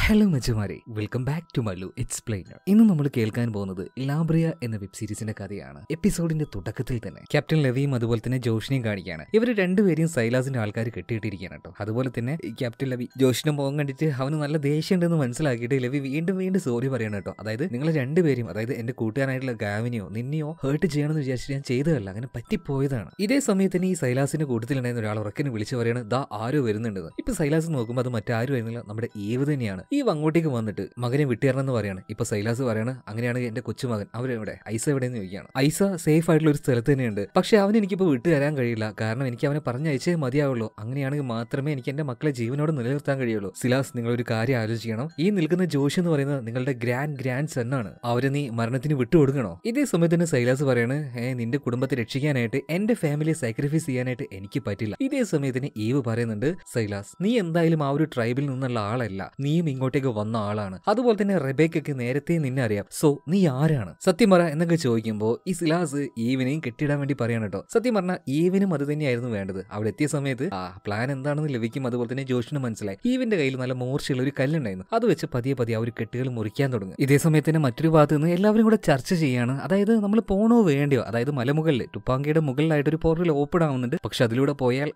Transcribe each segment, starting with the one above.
Hello മച്ചുമാരെ, welcome back to Mallu explainer. ഇന്ന് നമ്മൾ കേൾക്കാൻ പോകുന്നത് ലാബ്രിയ എന്ന വെബ് സീരീസിന്റെ കഥയാണ്. എപ്പിസോഡിന്റെ തുടക്കത്തിൽ തന്നെ ക്യാപ്റ്റൻ ലെവിയും അതുപോലെ തന്നെ ജോഷിനെയും കാണിക്കുകയാണ്. ഇവർ രണ്ടുപേരെയും സൈലാസിന്റെ ആൾക്കാർ കെട്ടിയിട്ടിരിക്കുകയാണ് കേട്ടോ. അതുപോലെ തന്നെ ക്യാപ്റ്റൻ ലെവി ജോഷിന്റെ മുഖം കണ്ടിട്ട് അവന് നല്ല ദേഷ്യം ഉണ്ടെന്ന് മനസ്സിലാക്കിയിട്ട് ലെവി വീണ്ടും സോറി പറയണം കേട്ടോ. അതായത് നിങ്ങൾ രണ്ടുപേരും, അതായത് എന്റെ കൂട്ടുകാരായിട്ടുള്ള ഗാവിനെയോ നിന്നെയോ ഹേർട്ട് ചെയ്യണമെന്ന് വിചാരിച്ചിട്ട് ഞാൻ ചെയ്തതല്ല, അങ്ങനെ പറ്റിപ്പോയതാണ്. ഇതേ സമയത്ത് തന്നെ ഈ സൈലാസിന്റെ കൂട്ടത്തിലുണ്ടായിരുന്ന ഒരാൾ ഉറക്കിന് വിളിച്ചു പറയാണ്, ദാ ആരോ വരുന്നുണ്ടെന്ന്. ഇപ്പൊ സൈലാസ് നോക്കുമ്പോൾ അത് മറ്റാരും ആയിരുന്നില്ല, നമ്മുടെ ഈവ് തന്നെയാണ്. ഈ അങ്ങോട്ടേക്ക് വന്നിട്ട് മകനെ വിട്ടുതരണം എന്ന് പറയാണ്. ഇപ്പൊ സൈലാസ് പറയാണ്, അങ്ങനെയാണെങ്കിൽ എന്റെ കൊച്ചുമകൻ അവരെവിടെ, ഐസ എവിടെയെന്ന് ചോദിക്കുകയാണ്. ഐസ സേഫ് ആയിട്ടുള്ള ഒരു സ്ഥലത്ത് തന്നെയുണ്ട്, പക്ഷെ അവന് എനിക്കിപ്പോൾ വിട്ടു തരാൻ കഴിയില്ല, കാരണം എനിക്ക് അവനെ പറഞ്ഞയച്ചേ മതിയാവുള്ളൂ. അങ്ങനെയാണെങ്കിൽ മാത്രമേ എനിക്ക് എന്റെ മക്കളെ ജീവനോട് നിലനിർത്താൻ കഴിയുള്ളൂ. സിലാസ്, നിങ്ങളൊരു കാര്യം ആലോചിക്കണം. ഈ നിൽക്കുന്ന ജോഷ് എന്ന് പറയുന്നത് നിങ്ങളുടെ ഗ്രാൻഡ് സണ്ണാണ്. അവരെ നീ മരണത്തിന് വിട്ടുകൊടുക്കണോ? ഇതേ സമയത്ത് തന്നെ സൈലാസ് പറയാണ്, നിന്റെ കുടുംബത്തെ രക്ഷിക്കാനായിട്ട് എന്റെ ഫാമിലിയെ സാക്രിഫൈസ് ചെയ്യാനായിട്ട് എനിക്ക് പറ്റില്ല. ഇതേ സമയത്തിന് ഈവ് പറയുന്നുണ്ട്, സൈലാസ്, നീ എന്തായാലും ആ ഒരു ട്രൈബിൽ നിന്നുള്ള ആളല്ല, നീയും ഇങ്ങോട്ടേക്ക് വന്ന ആളാണ്. അതുപോലെ തന്നെ റെബേക്കയ്ക്ക് നേരത്തെ നിന്നെ അറിയാം. സോ നീ ആരാണ്? സത്യം പറ എന്നൊക്കെ ചോദിക്കുമ്പോൾ ഈ സിലാസ് ഈവിനെയും കെട്ടിയിടാൻ വേണ്ടി പറയാണ് കേട്ടോ. സത്യം പറഞ്ഞാൽ ഈവിനും അത് തന്നെയായിരുന്നു വേണ്ടത്. അവിടെ എത്തിയ സമയത്ത് പ്ലാൻ എന്താണെന്ന് ലഭിക്കും. അതുപോലെ തന്നെ ജോഷിന് മനസ്സിലായി. ഈവിന്റെ കയ്യിൽ നല്ല മൂർച്ചയുള്ള ഒരു കല്ലുണ്ടായിരുന്നു. അത് വെച്ച് പതിയെ ആ ഒരു കെട്ടുകൾ മുറിക്കാൻ തുടങ്ങും. ഇതേ സമയത്ത് തന്നെ മറ്റൊരു ഭാഗത്ത് നിന്ന് എല്ലാവരും കൂടെ ചർച്ച ചെയ്യാണ്. അതായത് നമ്മൾ പോണോ വേണ്ടിയോ, അതായത് മലമുകളിൽ ടുപ്പാങ്കയുടെ മുകളിലായിട്ട് ഒരു പോർട്ടൽ ഓപ്പൺ ആവുന്നുണ്ട്. പക്ഷെ അതിലൂടെ പോയാൽ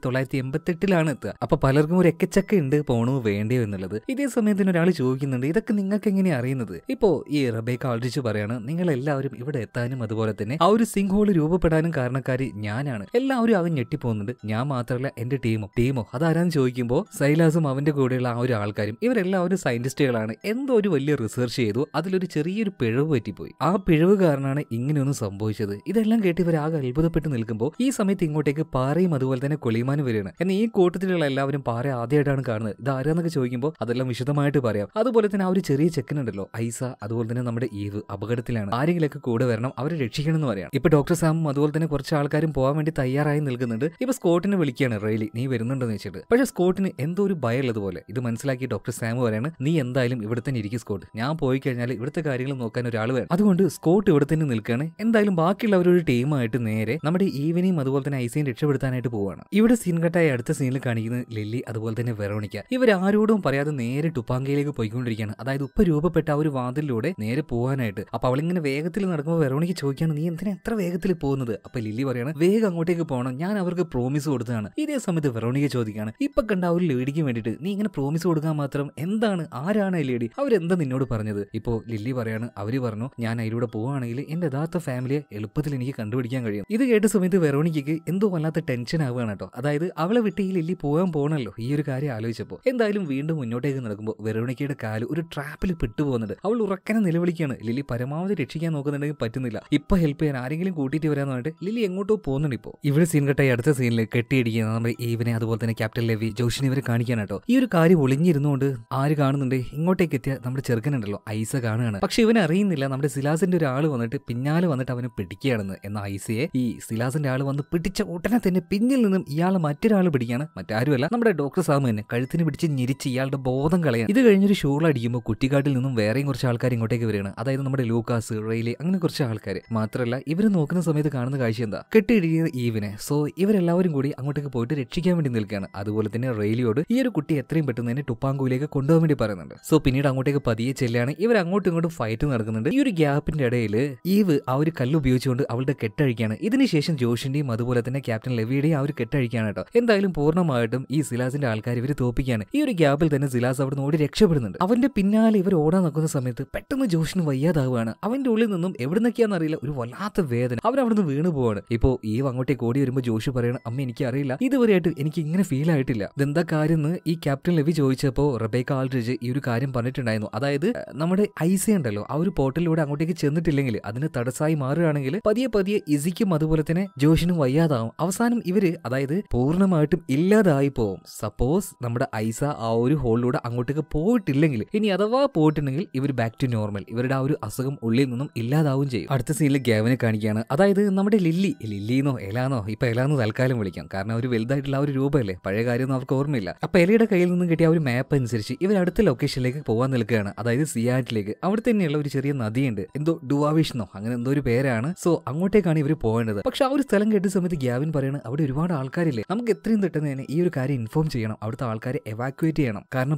1988 എത്തുക. അപ്പൊ പലർക്കും ഒരു എക്കച്ചക്ക ഉണ്ട് പോണോ വേണ്ടിയോ എന്നുള്ളത്. ഇതേ സമയത്തിന് ഒരാൾ ചോദിക്കുന്നുണ്ട്, ഇതൊക്കെ നിങ്ങൾക്ക് എങ്ങനെയാണ് അറിയുന്നത്? ഇപ്പോ ഈ റബേക്ക ആൾഡിച്ച് പറയാണ്, നിങ്ങൾ എല്ലാവരും ഇവിടെ എത്താനും അതുപോലെ തന്നെ ആ ഒരു സിങ്ക് ഹോൾ രൂപപ്പെടാനും കാരണക്കാരി ഞാനാണ്. എല്ലാവരും അവൻ ഞെട്ടിപ്പോകുന്നുണ്ട്. ഞാൻ മാത്രമല്ല, എന്റെ ടീമോ അതാരാന്ന് ചോദിക്കുമ്പോൾ സൈലാസും അവന്റെ കൂടെയുള്ള ആ ഒരു ആൾക്കാരും ഇവരെല്ലാവരും സയന്റിസ്റ്റുകളാണ്. എന്തോ ഒരു വലിയ റിസർച്ച് ചെയ്തു, അതിലൊരു ചെറിയൊരു പിഴവ് പറ്റിപ്പോയി. ആ പിഴവ് കാരണമാണ് ഇങ്ങനെയൊന്നും സംഭവിച്ചത്. ഇതെല്ലാം കേട്ട് ഇവരാകെ അത്ഭുതപ്പെട്ട് നിൽക്കുമ്പോൾ ഈ സമയത്ത് ഇങ്ങോട്ടേക്ക് പാറയും അതുപോലെ തന്നെ കൊളിമാനും വരികയാണ്. എന്നാൽ ഈ കൂട്ടത്തിലുള്ള എല്ലാവരും പാറ ആദ്യമായിട്ടാണ് കാണുന്നത്. ഇത് ആരാന്നൊക്കെ ചോദിക്കുമ്പോൾ അതെല്ലാം വിശദമായിട്ട് പറയാം. അതുപോലെ തന്നെ ആ ഒരു ചെറിയ ചെക്കനുണ്ടല്ലോ ഐസ, അതുപോലെ തന്നെ നമ്മുടെ ഈവ് അപകടത്തിലാണ്, ആരെങ്കിലൊക്കെ കൂടെ വരണം, അവരെ രക്ഷിക്കണം എന്ന് പറയാം. ഇപ്പൊ ഡോക്ടർ സാമും അതുപോലെ തന്നെ കുറച്ച് ആൾക്കാരും പോകാൻ വേണ്ടി തയ്യാറായി നിൽക്കുന്നുണ്ട്. ഇപ്പൊ സ്കോട്ടിനെ വിളിക്കുകയാണ്, റെയിലി നീ വരുന്നുണ്ടെന്ന് വെച്ചിട്ട്. പക്ഷെ സ്കോട്ടിന് എന്തോ ഒരു ഭയമുള്ളതുപോലെ. ഇത് മനസ്സിലാക്കി ഡോക്ടർ സാം പറയാണ്, നീ എന്തായാലും ഇവിടെ തന്നെ ഇരിക്കും സ്കോട്ട്, ഞാൻ പോയി കഴിഞ്ഞാൽ ഇവിടുത്തെ കാര്യങ്ങൾ നോക്കാൻ ഒരാൾ വേണം. അതുകൊണ്ട് സ്കോട്ട് ഇവിടെ തന്നെ നിൽക്കുകയാണ്. എന്തായാലും ബാക്കിയുള്ളവരൊരു ടീമായിട്ട് നേരെ നമ്മുടെ ഈവിനെയും അതുപോലെ തന്നെ ഐസയും രക്ഷപ്പെടുത്താനായിട്ട് പോവാണ്. ഇവിടെ സീൻ കട്ടായി അടുത്ത സീനിൽ കാണിക്കുന്നത് ലില്ലി അതുപോലെ തന്നെ വെറോണിക്ക. ഇവരാരോടും പറയാതെ നേരെ ടുപ്പാങ്കയിലേക്ക് പോയിക്കൊണ്ടിരിക്കുകയാണ്. അതായത് ഉപ്പ് രൂപപ്പെട്ട ആ ഒരു വാതിലൂടെ നേരെ പോകാനായിട്ട്. അപ്പൊ അവളിങ്ങനെ വേഗത്തിൽ നടക്കുമ്പോൾ വെറോണിക്ക ചോദിക്കാണ്, നീ എന്തിനാ എത്ര വേഗത്തിൽ പോകുന്നത്? അപ്പൊ ലില്ലി പറയാണ്, വേഗം അങ്ങോട്ടേക്ക് പോകണം, ഞാൻ അവർക്ക് പ്രോമിസ് കൊടുത്തതാണ്. ഇതേ സമയത്ത് വെറോണിക്ക ചോദിക്കാണ്, ഇപ്പൊ കണ്ട ആ ഒരു ലേഡിക്ക് വേണ്ടിയിട്ട് നീ ഇങ്ങനെ പ്രോമിസ് കൊടുക്കാൻ മാത്രം എന്താണ്, ആരാണ് ഈ ലേഡി, അവരെന്താ നിന്നോട് പറഞ്ഞത്? ഇപ്പോ ലില്ലി പറയാണ്, അവര് പറഞ്ഞു ഞാൻ അതിലൂടെ പോവുകയാണെങ്കിൽ എന്റെ യഥാർത്ഥ ഫാമിലിയെ എളുപ്പത്തിൽ എനിക്ക് കണ്ടുപിടിക്കാൻ കഴിയും. ഇത് കേട്ട സമയത്ത് വെറോണിക്കയ്ക്ക് എന്തോ വല്ലാത്ത ടെൻഷൻ ആവുകയാണ് കേട്ടോ. അതായത് അവളെ വിട്ട് ഈ ലില്ലി പോകാൻ പോകണല്ലോ. ഈ ഒരു കാര്യം ആലോചിച്ചപ്പോൾ എന്തായാലും വീണ്ടും മുന്നോട്ടേക്ക് നടക്കുമ്പോൾ വെറോണിക്കയുടെ കാല് ഒരു ട്രാപ്പിൽ പെട്ടുപോകുന്നുണ്ട്. അവൾ ഉറക്കനെ നിലവിളിക്കുകയാണ്. ലില്ലി പരമാവധി രക്ഷിക്കാൻ നോക്കുന്നുണ്ടെങ്കിൽ പറ്റുന്നില്ല. ഇപ്പൊ ഹെൽപ്പ് ചെയ്യാൻ ആരെങ്കിലും കൂട്ടിയിട്ട് വരാന്ന് പറഞ്ഞിട്ട് ലില്ലി എങ്ങോട്ടോ പോകുന്നുണ്ട്. ഇപ്പോൾ ഇവിടെ സീൻ കട്ടായി അടുത്ത സീനിൽ കെട്ടിയിടിക്കുന്ന നമ്മുടെ ഈവിനെ അതുപോലെ തന്നെ ക്യാപ്റ്റൻ ലെവി ജോഷിനെ ഇവരെ കാണിക്കാൻ കേട്ടോ. ഈ ഒരു കാര്യം ഒളിഞ്ഞിരുന്നുകൊണ്ട് ആര് കാണുന്നുണ്ട്, ഇങ്ങോട്ടേക്ക് എത്തിയ നമ്മുടെ ചെറുക്കനുണ്ടല്ലോ ഐസ കാണുകയാണ്. പക്ഷെ ഇവൻ അറിയുന്നില്ല നമ്മുടെ സിലാസിന്റെ ഒരാൾ വന്നിട്ട് പിന്നാലെ വന്നിട്ട് അവനെ പിടിക്കുകയാണെന്ന്. എന്ന ഐസയെ ഈ സിലാസിന്റെ ആൾ വന്ന് പിടിച്ച ഉടനെ തന്നെ പിന്നിൽ നിന്നും ഇയാൾ മറ്റൊരാൾ പിടിക്കുകയാണ്. മറ്റാരുമല്ല, നമ്മുടെ ഡോക്ടർ സാമു തന്നെ കഴുത്തിന് പിടിച്ച് ഞെരിച്ച് ഇയാളുടെ ബോധം കളയാൻ. ഇത് കഴിഞ്ഞൊരു ഷൂൾ അടിക്കുമ്പോൾ കുറ്റിക്കാട്ടിൽ നിന്നും വേറെയും കുറച്ച് ആൾക്കാർ ഇങ്ങോട്ടേക്ക് വരികയാണ്. അതായത് നമ്മുടെ ലൂക്കാസ്, റെയിലി, അങ്ങനെ കുറച്ച് ആൾക്കാർ. മാത്രമല്ല ഇവർ നോക്കുന്ന സമയത്ത് കാണുന്ന കാഴ്ച എന്താ, കെട്ടിയിടിക്കുന്ന ഈവിനെ. സോ ഇവരെല്ലാവരും കൂടി അങ്ങോട്ടേക്ക് പോയിട്ട് രക്ഷിക്കാൻ വേണ്ടി നിൽക്കുകയാണ്. അതുപോലെ തന്നെ റെയിലിയോട് ഈ ഒരു കുട്ടി എത്രയും പെട്ടെന്ന് തന്നെ ടുപ്പാങ്കുവിലേക്ക് കൊണ്ടുപോകാൻ വേണ്ടി പറയുന്നുണ്ട്. സോ പിന്നീട് അങ്ങോട്ടേക്ക് പതിയെ ചെല്ലാണ്. ഇവർ അങ്ങോട്ടും ഇങ്ങോട്ടും ഫൈറ്റ് നടക്കുന്നുണ്ട്. ഈ ഒരു ഗ്യാപ്പിന്റെ ഇടയിൽ ഈവ് ആ ഒരു കല്ല് ഉപയോഗിച്ചുകൊണ്ട് അവളുടെ കെട്ടഴിക്കാണ്. ഇതിനുശേഷം ജോഷിന്റെയും അതുപോലെ തന്നെ ക്യാപ്റ്റൻ ലെവിയുടെയും ആ ഒരു കെട്ടഴിക്കാണ് കേട്ടോ. എന്തായാലും പൂർണ്ണമായിട്ടും ഈ സിലാസിന്റെ ആൾക്കാർ ഇവർ തോപ്പിക്കാണ്. ഈ ഒരു ഗ്യാപ്പിൽ തന്നെ സിലാസ് അവിടെ നിന്ന് ഓടി രക്ഷപ്പെടുന്നുണ്ട്. അവന്റെ പിന്നാലെ ഇവർ ഓടാൻ നോക്കുന്ന സമയത്ത് പെട്ടെന്ന് ജോഷിന് വയ്യാതാവുകയാണ്. അവന്റെ ഉള്ളിൽ നിന്നും എവിടുന്നൊക്കെയാണെന്ന് അറിയില്ല ഒരു വല്ലാത്ത വേദന. അവരവിടുന്ന് വീണ് പോവാണ്. ഇപ്പോ ഈവ് അങ്ങോട്ടേക്ക് ഓടി വരുമ്പോൾ ജോഷി പറയണം, അമ്മ എനിക്ക് അറിയില്ല, ഇതുവരെയായിട്ട് എനിക്ക് ഇങ്ങനെ ഫീൽ ആയിട്ടില്ല. ഇതെന്താ കാര്യം എന്ന് ഈ ക്യാപ്റ്റൻ ലെവി ചോദിച്ചപ്പോൾ റബേക്ക ആൾഡ്രിഡ്ജ് ഈ ഒരു കാര്യം പറഞ്ഞിട്ടുണ്ടായിരുന്നു. അതായത് നമ്മുടെ ഐസ ഉണ്ടല്ലോ, ആ ഒരു പോർട്ടലിലൂടെ അങ്ങോട്ടേക്ക് ചെന്നിട്ടില്ലെങ്കിൽ അതിന് തടസ്സമായി മാറുകയാണെങ്കിൽ പതിയെ ഇസിക്കും അതുപോലെ തന്നെ ജോഷിനും വയ്യാതാവും. അവസാനം ഇവര് അതായത് പൂർണ്ണമായിട്ടും ഇല്ലാതായി പോവും. സപ്പോസ് നമ്മുടെ ഐസ ആ ഒരു ഹോളിലൂടെ അങ്ങോട്ടേക്ക് പോയിട്ടില്ലെങ്കിൽ, ഇനി അഥവാ പോയിട്ടുണ്ടെങ്കിൽ ഇവർ ബാക്ക് ടു നോർമൽ, ഇവരുടെ ആ ഒരു അസുഖം ഉള്ളിൽ നിന്നും ഇല്ലാതാവും ചെയ്യും. അടുത്ത സീനിൽ ഗ്യാവിനെ കാണിക്കുകയാണ്. അതായത് നമ്മുടെ ലില്ലിന്നോ എലാന്നോ, ഇപ്പൊ എലാന്ന് തൽക്കാലം വിളിക്കാം, കാരണം ഒരു വലുതായിട്ടുള്ള ആ ഒരു രൂപമല്ലേ, പഴയ കാര്യമൊന്നും അവർക്ക് ഓർമ്മയില്ല. അപ്പൊ എലയുടെ കയ്യിൽ നിന്നും കിട്ടിയ ആ ഒരു മാപ്പ് അനുസരിച്ച് ഇവർ അടുത്ത ലൊക്കേഷനിലേക്ക് പോകാൻ നിൽക്കുകയാണ്. അതായത് സിയാറ്റിലേക്ക്. അവിടെ തന്നെയുള്ള ഒരു ചെറിയ നദിയുണ്ട്, എന്തോ ഡുവാവിഷ്ണോ അങ്ങനെ എന്തോ ഒരു പേരാണ്. സോ അങ്ങോട്ടേക്കാണ് ഇവർ പോകേണ്ടത്. പക്ഷെ ആ ഒരു സ്ഥലം കേട്ട സമയത്ത് ഗ്യാവിൻ പറയാണ്, അവിടെ ഒരുപാട് ആൾക്കാരില്ലേ, നമുക്ക് എത്രയും പെട്ടെന്ന് തന്നെ ഈ ഒരു കാര്യം ഇൻഫോം ചെയ്യണം, അവിടുത്തെ ആൾക്കാരെ എവാക്യുവേറ്റ് ചെയ്യണം. കാരണം പെട്ടെന്നൊരു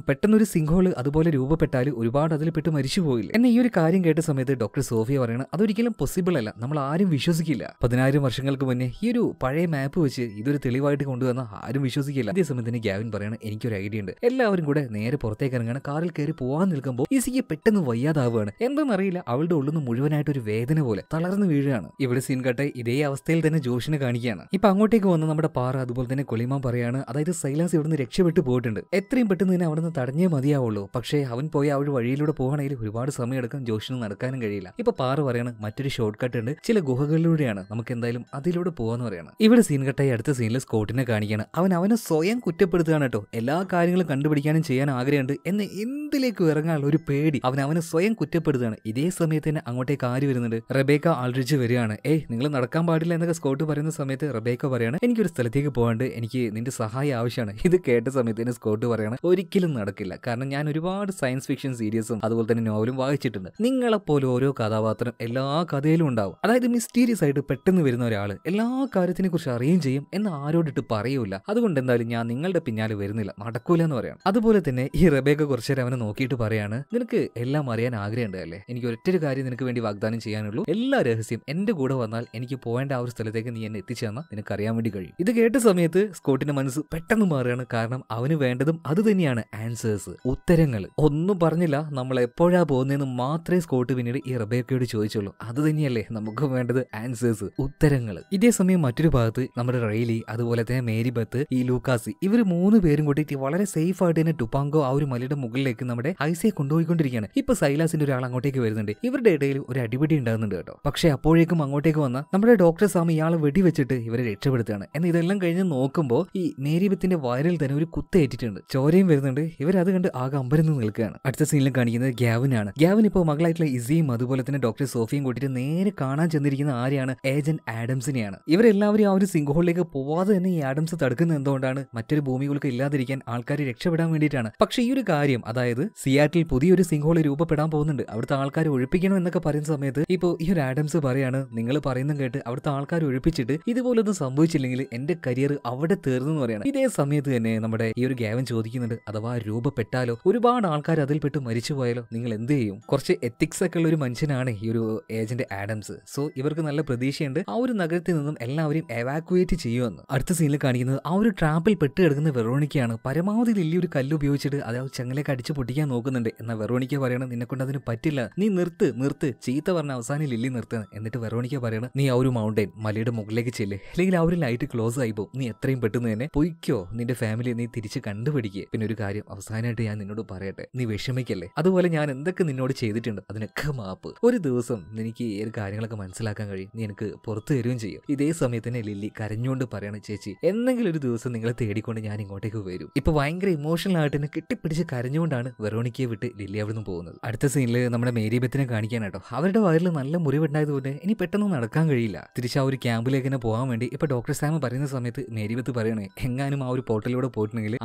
ഒരു സിംഹോള് അതുപോലെ രൂപപ്പെട്ടാൽ ഒരുപാട് അതിൽ പെട്ട് മരിച്ചു പോയില്ല. എന്നാൽ ഈ ഒരു കാര്യം കേട്ട സമയത്ത് ഡോക്ടർ സോഫിയ പറയണം അതൊരിക്കലും പോസിബിൾ അല്ല, നമ്മൾ ആരും വിശ്വസിക്കില്ല. 10,000 വർഷങ്ങൾക്ക് മുന്നേ ഈ ഒരു പഴയ മാപ്പ് വെച്ച് ഇതൊരു തെളിവായിട്ട് കൊണ്ടുവന്ന ആരും വിശ്വസിക്കില്ല. അതേസമയത്ത് തന്നെ ഗ്യാവിൻ പറയണം എനിക്കൊരു ഐഡിയ ഉണ്ട്. എല്ലാവരും കൂടെ നേരെ പുറത്തേക്ക് ഇറങ്ങാണ്. കാറിൽ കയറി പോകാൻ നിൽക്കുമ്പോൾ ഈസിക്ക് പെട്ടെന്ന് വയ്യാതാവുകയാണ്. എന്തെന്നറിയില്ല, അവളുടെ ഉള്ളിൽ നിന്ന് മുഴുവനായിട്ട് ഒരു വേദന പോലെ തളർന്നു വീഴുകയാണ്. ഇവിടെ സീൻ കട്ടെ ഇതേ അവസ്ഥയിൽ തന്നെ ജോഷിനെ കാണിക്കുകയാണ്. ഇപ്പൊ അങ്ങോട്ടേക്ക് വന്ന് നമ്മുടെ പാറ അതുപോലെ തന്നെ കൊളിമാൻ പറയാണ് അതായത് സൈലാസ് ഇവിടുന്ന് രക്ഷപ്പെട്ടു പോയിട്ടുണ്ട്, എത്രയും പെട്ടെന്ന് തന്നെ അവിടുന്ന് തടഞ്ഞേ മതിയാവുള്ളൂ. പക്ഷേ അവൻ പോയി ആ ഒരു വഴിയിലൂടെ പോകണമെങ്കിൽ ഒരുപാട് സമയം എടുക്കും, ജോഷിന് നടക്കാനും കഴിയില്ല. ഇപ്പൊ പാറ പറയാണ് മറ്റൊരു ഷോർട്ട് കട്ട് ഉണ്ട്, ചില ഗുഹകളിലൂടെയാണ്, നമുക്ക് എന്തായാലും അതിലൂടെ പോകാന്ന് പറയാണ്. ഇവിടെ സീൻ കട്ടായി അടുത്ത സീനിൽ സ്കോട്ടിനെ കാണിക്കുകയാണ്. അവനെ സ്വയം കുറ്റപ്പെടുത്തുകയാണ് കേട്ടോ. എല്ലാ കാര്യങ്ങളും കണ്ടുപിടിക്കാനും ചെയ്യാൻ ആഗ്രഹമുണ്ട് എന്ന് എന്തിലേക്കും ഇറങ്ങാനുള്ള ഒരു പേടി അവനെ സ്വയം കുറ്റപ്പെടുത്തുകയാണ്. ഇതേ സമയത്ത് തന്നെ അങ്ങോട്ടേക്ക് ആര് വരുന്നുണ്ട്, റബേക്ക ആൾഡ്രിഡ്ജ് വരികയാണ്. നിങ്ങൾ നടക്കാൻ പാടില്ല എന്നൊക്കെ സ്കോട്ട് പറയുന്ന സമയത്ത് റബേക്ക പറയാണ് എനിക്കൊരു സ്ഥലത്തേക്ക് പോകാണ്ട്, എനിക്ക് നിന്റെ സഹായം ആവശ്യമാണ്. ഇത് കേട്ട സമയത്ത് തന്നെ സ്കോട്ട് പറയാണ് ഒരിക്കലും നടക്കില്ല, കാരണം ഞാൻ ഒരുപാട് സയൻസ് ഫിക്ഷൻ സീരീസും അതുപോലെ തന്നെ നോവലും വായിച്ചിട്ടുണ്ട്. നിങ്ങളെപ്പോലെ ഓരോ കഥാപാത്രം എല്ലാ കഥയിലും ഉണ്ടാവും. അതായത് മിസ്റ്റീരിയസ് ആയിട്ട് പെട്ടെന്ന് വരുന്ന ഒരാള് എല്ലാ കാര്യത്തിനെ കുറിച്ച് അറിയുകയും ചെയ്യും എന്ന് ആരോടിട്ട് പറയൂല. അതുകൊണ്ട് എന്തായാലും ഞാൻ നിങ്ങളുടെ പിന്നാലെ വരുന്നില്ല, നടക്കൂല എന്ന് പറയാം. അതുപോലെ തന്നെ ഈ റബേക്ക കുറച്ചേരം അവനെ നോക്കിയിട്ട് പറയാണ് നിനക്ക് എല്ലാം അറിയാൻ ആഗ്രഹമുണ്ട് അല്ലേ, എനിക്ക് ഒറ്റൊരു കാര്യം നിനക്ക് വേണ്ടി വാഗ്ദാനം ചെയ്യാനുള്ളൂ, എല്ലാ രഹസ്യം എന്റെ കൂടെ വന്നാൽ എനിക്ക് പോകേണ്ട ആ ഒരു സ്ഥലത്തേക്ക് നീ എന്നെ എത്തിച്ചു തന്നാൽ നിനക്ക് അറിയാൻ വേണ്ടി കഴിയും. ഇത് കേട്ട സമയത്ത് സ്കോട്ടിന്റെ മനസ്സ് പെട്ടെന്ന് മാറുകയാണ്. കാരണം അവന് വേണ്ടതും അത് തന്നെയാണ്, ആൻസേഴ്സ്, ഉത്തരങ്ങൾ. ഒന്നും പറഞ്ഞില്ല, നമ്മൾ എപ്പോഴാ പോകുന്നതെന്ന് മാത്രമേ സ്കോട്ട് പിന്നീട് ഈ റബേക്കയോട് ചോദിച്ചുള്ളൂ. അത് തന്നെയല്ലേ നമുക്ക് വേണ്ടത്, ആൻസേഴ്സ്, ഉത്തരങ്ങൾ. ഇതേ സമയം മറ്റൊരു ഭാഗത്ത് നമ്മുടെ റെയ്ലി അതുപോലെ തന്നെ മേരി ബത്ത് ഈ ലൂക്കാസി ഇവർ 3 പേരും കൂട്ടിയിട്ട് വളരെ സേഫ് ആയിട്ട് തന്നെ ടുപ്പാങ്കോ ആ ഒരു മലയുടെ മുകളിലേക്ക് നമ്മുടെ ഐസയെ കൊണ്ടുപോയിക്കൊണ്ടിരിക്കുകയാണ്. ഇപ്പൊ സൈലാസിന്റെ ഒരാൾ അങ്ങോട്ടേക്ക് വരുന്നുണ്ട്. ഇവരുടെ ഇടയിൽ ഒരു അടിപിടി ഉണ്ടാകുന്നുണ്ട് കേട്ടോ. പക്ഷെ അപ്പോഴേക്കും അങ്ങോട്ടേക്ക് വന്ന നമ്മുടെ ഡോക്ടർ സാമി ഇയാളെ വെടിവെച്ചിട്ട് ഇവരെ രക്ഷപ്പെടുത്തുകയാണ്. എന്നാൽ ഇതെല്ലാം കഴിഞ്ഞ് നോക്കുമ്പോൾ ഈ മേരി ബത്തിന്റെ വയറിൽ തന്നെ ഒരു കുത്തേറ്റിട്ടുണ്ട്, ചോരയും വരുന്നുണ്ട്. ഇവരത് കണ്ട് ആകെ അമ്പരന്ന് നിൽക്കുകയാണ്. അടുത്ത സീനിൽ കാണിക്കുന്നത് ഗ്യാവിനാണ്. ഗ്യാവിൻ ഇപ്പോൾ മകളായിട്ടുള്ള ഇസിയും അതുപോലെ തന്നെ ഡോക്ടർ സോഫിയും കൂട്ടിയിട്ട് നേരെ കാണാൻ ചെന്നിരിക്കുന്ന ആരെയാണ്, ഏജന്റ് ആഡംസിനെയാണ്. ഇവരെല്ലാവരും ആ ഒരു സിംഗഹോളിലേക്ക് പോവാതെ തന്നെ ഈ ആഡംസ് തടുക്കുന്നത് എന്തുകൊണ്ടാണ്, മറ്റൊരു ഭൂമികൾക്ക് ഇല്ലാതിരിക്കാൻ ആൾക്കാർ രക്ഷപ്പെടാൻ വേണ്ടിയിട്ടാണ്. പക്ഷെ ഈ ഒരു കാര്യം, അതായത് സിയാറ്റിൽ പുതിയൊരു സിംഗഹോൾ രൂപപ്പെടാൻ പോകുന്നുണ്ട്, അവിടുത്തെ ആൾക്കാർ ഒഴിപ്പിക്കണം എന്നൊക്കെ പറയുന്ന സമയത്ത് ഇപ്പോൾ ഈ ഒരു ആഡംസ് പറയാണ് നിങ്ങൾ പറയുന്നതും കേട്ട് അവിടുത്തെ ആൾക്കാർ ഒഴിപ്പിച്ചിട്ട് ഇതുപോലൊന്നും സംഭവിച്ചില്ലെങ്കിൽ എന്റെ കരിയർ അവിടെ തീർന്നു പറയാണ്. ഇതേ സമയത്ത് തന്നെ നമ്മുടെ ഈ ഒരു ഗ്യാവൻ ചോദിക്കുന്നുണ്ട് അഥവാ രൂപപ്പെട്ടാലോ, ഒരുപാട് ആൾക്കാർ അതിൽപ്പെട്ട് മരിച്ചു പോയാലോ നിങ്ങൾ എന്ത് ചെയ്യും? കുറച്ച് എത്തിക്സ് ഒക്കെ ഉള്ള ഒരു മനുഷ്യനാണ് ഈ ഒരു ഏജന്റ് ആഡംസ്. സോ ഇവർക്ക് നല്ല പ്രതീക്ഷയുണ്ട് ആ ഒരു നഗരത്തിൽ നിന്നും എല്ലാവരെയും എവാക്യുവേറ്റ് ചെയ്യുമെന്ന്. അടുത്ത സീനിൽ കാണിക്കുന്നത് ആ ഒരു ട്രാപ്പിൽ പെട്ട് കിടക്കുന്ന വെറോണിക്കയാണ്. പരമാവധി വലിയ ഒരു കല്ല് ഉപയോഗിച്ചിട്ട് അത് ചങ്ങലേക്ക് അടിച്ചു പൊട്ടിക്കാൻ നോക്കുന്നുണ്ട്. എന്നാൽ വെറോണിക്ക പറയണം നിന്നെ കൊണ്ട് അതിന് പറ്റില്ല, നീ നിർത്ത് ചീത്ത പറഞ്ഞ അവസാനം ലില്ലി നിർത്തുന്നത്. എന്നിട്ട് വെറോണിക്ക പറയണം നീ ആ ഒരു മൗണ്ടൻ മലയുടെ മുകളിലേക്ക് ചെല്ല്, അല്ലെങ്കിൽ ആ ഒരു ലൈറ്റ് ക്ലോസ് ആയി പോകും, നീ എത്രയും പെട്ടെന്ന് തന്നെ പൊയ്ക്കോ, നിന്റെ ഫാമിലി നീ തിരിച്ച് കണ്ടുപിടിക്കുക. പിന്നെ ഒരു കാര്യം അവസാനമായിട്ട് ഞാൻ നിന്നോട് പറയട്ടെ, നീ വിഷമിക്കല്ലേ, അതുപോലെ ഞാൻ എന്തൊക്കെ നിന്നോട് ചെയ്തിട്ടുണ്ട് അതിനൊക്കെ മാപ്പ്. ഒരു ദിവസം എനിക്ക് ഈ കാര്യങ്ങളൊക്കെ മനസ്സിലാക്കാൻ കഴിയും, നീ എനിക്ക് പുറത്തു തരുകയും ചെയ്യും. ഇതേ സമയത്ത് തന്നെ ലില്ലി കരഞ്ഞുകൊണ്ട് പറയണം ചേച്ചി എന്തെങ്കിലും ഒരു ദിവസം നിങ്ങളെ തേടിക്കൊണ്ട് ഞാൻ ഇങ്ങോട്ടേക്ക് വരും. ഇപ്പൊ ഭയങ്കര ഇമോഷണൽ ആയിട്ട് തന്നെ കെട്ടിപ്പിടിച്ച് കരഞ്ഞുകൊണ്ടാണ് വെറോണിക്കയെ വിട്ട് ലില്ലി അവിടെ നിന്ന് പോകുന്നത്. അടുത്ത സീനിൽ നമ്മുടെ മേരി ബത്തിനെ കാണിക്കാനാട്ടോ. അവരുടെ വയറിൽ നല്ല മുറിവുണ്ടായതുകൊണ്ട് ഇനി പെട്ടെന്ന് നടക്കാൻ കഴിയില്ല. തിരിച്ച് ആ ഒരു ക്യാമ്പിലേക്ക് തന്നെ പോകാൻ വേണ്ടി ഇപ്പൊ ഡോക്ടർ സാം പറയുന്ന സമയത്ത് മേരി ബത്ത് പറയണേ എങ്ങാനും ആ ഒരു പോർട്ടലിലൂടെ പോയിട്ടുണ്ടെങ്കിൽ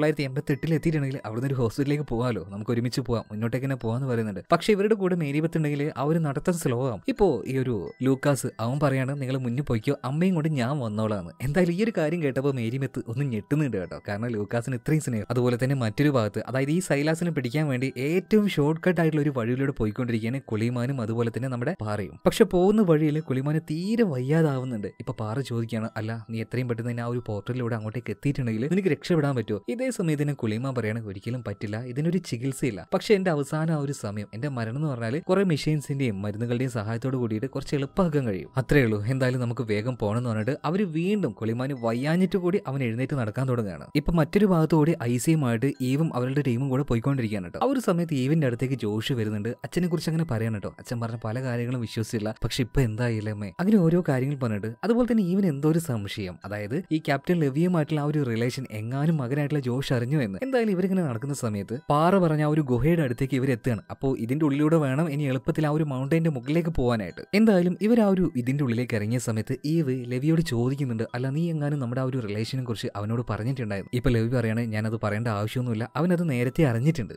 1988 എത്തിയിട്ടുണ്ടെങ്കിൽ അവിടുന്ന് ഒരു ഹോസ്പിറ്റലിലേക്ക് പോകാമല്ലോ, നമുക്ക് ഒരുമിച്ച് പോകാം, മുന്നോട്ടേക്ക് തന്നെ പോകാന്ന് പറയുന്നുണ്ട്. പക്ഷെ ഇവരുടെ കൂടെ മേരി ബത്ത് ഉണ്ടെങ്കിൽ ആ ഒരു നടത്തം സ്ലോ ആവും. ഇപ്പോ ഈ ഒരു ലൂക്കാസ് അവൻ പറയാണ് നിങ്ങൾ മുന്നിൽ പോയിക്കോ, അമ്മയും കൊണ്ട് ഞാൻ വന്നോളാന്ന്. എന്തായാലും ഈ ഒരു കാര്യം കേട്ടപ്പോൾ മേരി ബത്ത് ഒന്ന് ഞെട്ടുന്നുണ്ട് കേട്ടോ, കാരണം ലൂക്കാസിന് ഇത്രയും സ്നേഹം. അതുപോലെ തന്നെ മറ്റൊരു ഭാഗത്ത് അതായത് ഈ സൈലാസിനെ പിടിക്കാൻ വേണ്ടി ഏറ്റവും ഷോർട്ട് കട്ട് ആയിട്ടുള്ള ഒരു വഴിയിലൂടെ പോയിക്കൊണ്ടിരിക്കുകയാണ് കുളിമാനും അതുപോലെ തന്നെ നമ്മുടെ പാറയും. പക്ഷെ പോകുന്ന വഴിയിൽ കുളിമാന് തീരെ വയ്യാതാവുന്നുണ്ട്. ഇപ്പൊ പാറ ചോദിക്കുകയാണ് അല്ല നീ എത്രയും പെട്ടെന്ന് തന്നെ ആ ഒരു പോർട്ടലിലൂടെ അങ്ങോട്ടേക്ക് എത്തിയിട്ടുണ്ടെങ്കിൽ നിനക്ക് രക്ഷപ്പെടാൻ പറ്റുമോ? ഇതേ സമയത്ത് തന്നെ കുളിമാൻ പറയാണ് ഒരിക്കലും പറ്റില്ല, ഇതിനൊരു ചികിത്സയില്ല. പക്ഷെ എന്റെ അവസാനം ആ ഒരു സമയം, എന്റെ മരണം എന്ന് പറഞ്ഞാൽ കുറെ മെഷീൻസിന്റെയും മരുന്നുകളുടെയും സഹായത്തോട് കൂടിയിട്ട് കുറച്ച് എളുപ്പമാക്കാൻ കഴിയും, അത്രേ ഉള്ളൂ. എന്തായാലും നമുക്ക് വേഗം പോകണം എന്ന് പറഞ്ഞിട്ട് അവര് വീണ്ടും കുളിമാന് വയ്യാഞ്ഞിട്ട് കൂടി അവൻ എഴുന്നേറ്റ് നടക്കാൻ തുടങ്ങുകയാണ്. ഇപ്പൊ മറ്റൊരു ഭാഗത്തുകൂടി ഐസിയുമായിട്ട് ഈവും അവരുടെ ടീമും കൂടെ പോയിക്കൊണ്ടിരിക്കുകയാണ് കേട്ടോ. ആ ഒരു സമയത്ത് ഈവിന്റെ അടുത്തേക്ക് ജോഷ് വരുന്നുണ്ട്. അച്ഛനെ കുറിച്ച് അങ്ങനെ പറയാൻ കേട്ടോ. അച്ഛൻ പറഞ്ഞ പല കാര്യങ്ങളും വിശ്വസിച്ചില്ല, പക്ഷെ ഇപ്പൊ എന്തായില്ലേ അമ്മേ, അങ്ങനെ ഓരോ കാര്യങ്ങൾ പറഞ്ഞിട്ട് അതുപോലെ തന്നെ ഈവൻ എന്തോ ഒരു സംശയം, അതായത് ഈ ക്യാപ്റ്റൻ ലെവിയുമായിട്ടുള്ള ആ ഒരു റിലേഷൻ എങ്ങാനും മകനായിട്ടുള്ള ജോഷ് അറിഞ്ഞു എന്ന്. എന്തായാലും ഇവരിങ്ങനെ നടക്കുന്ന സമയത്ത് പാറ പറഞ്ഞ ആ ഒരു ഗുഹയുടെ അടുത്തേക്ക് ഇവർ എത്തുകയാണ്. അപ്പോൾ ഇതിന്റെ ഉള്ളിലൂടെ വേണം ഇനി എളുപ്പത്തിൽ ആ ഒരു മൗണ്ടൈന്റെ മുകളിലേക്ക് പോകാനായിട്ട്. എന്തായാലും ഇവർ ആ ഒരു ഇതിന്റെ ഉള്ളിലേക്ക് ഇറങ്ങിയ സമയത്ത് ഈവ് ലെവിയോട് ചോദിക്കുന്നുണ്ട് അല്ല നീ എങ്ങാനും നമ്മുടെ ആ ഒരു റിലേഷനെ കുറിച്ച് അവനോട് പറഞ്ഞിട്ടുണ്ടായിരുന്നു. ഇപ്പൊ ലെവി പറയാണ് ഞാനത് പറയേണ്ട ആവശ്യമൊന്നുമില്ല, അവനത് നേരത്തെ അറിഞ്ഞിട്ടുണ്ട്. കയറിയിട്ടുണ്ട്.